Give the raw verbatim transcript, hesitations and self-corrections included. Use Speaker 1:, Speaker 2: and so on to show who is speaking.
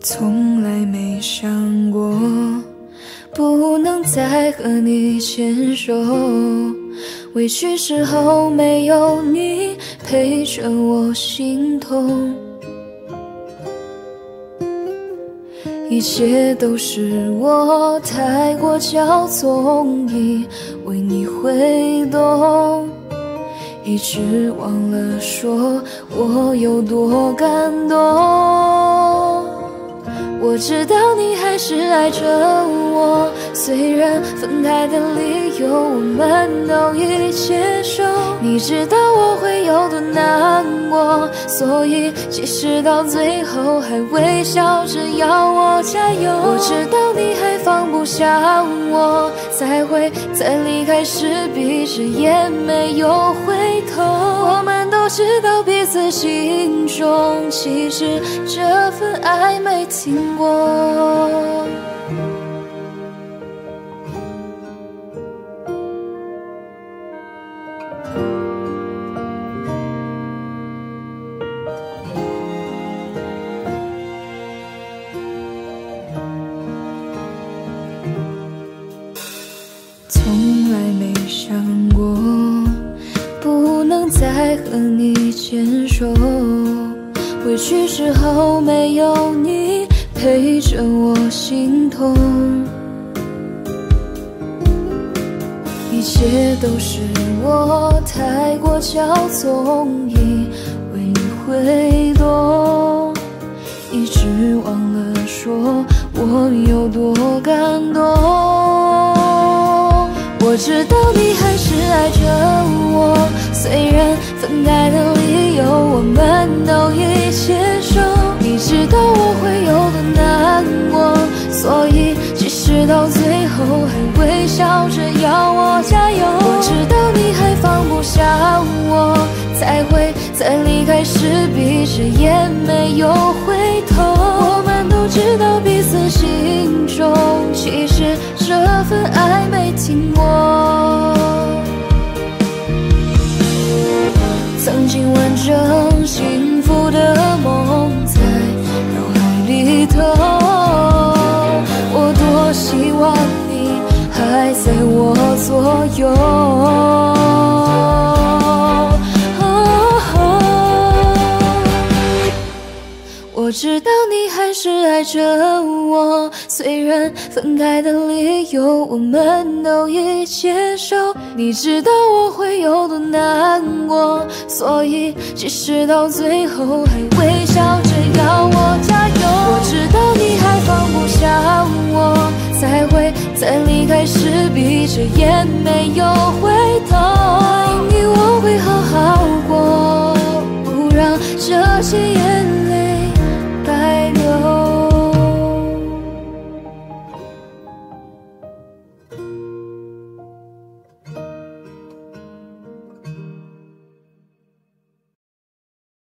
Speaker 1: 从来没想过不能再和你牵手，委屈时候没有你陪着我心痛，一切都是我太过骄纵，以为你会懂，一直忘了说我有多感动。我知道你还是爱着我，虽然分开的理由我们都已接受。你知道我会有多难过，所以即使到最后还微笑着要我加油。我知道你还放不下我，才会在离开时闭着眼没有回头。我们都知道彼此心中其实这份爱没停过。从来没想过不能再和你牵手，委屈时候没有你陪着我心痛，一切都是我太过骄纵，以为你会懂，一直忘了说我有多感动。我知道你还是爱着我，虽然分开的理由我们都已接受。你知道我会有多难过，所以即使到最后还微笑着要我加油。我知道你还放不下我，才会在离开时闭着眼没有回头。我们都知道彼此心中其实这份爱没停过。曾经完整幸福的梦在脑海里头，我多希望你还在我左右。我知道你还是爱着我，虽然分开的理由我们都已接受。你知道我会有多难过，所以即使到最后还微笑着要我加油。我知道你还放不下我，才会在离开时闭着眼没有回头。爱你我会好好过，不让这些夜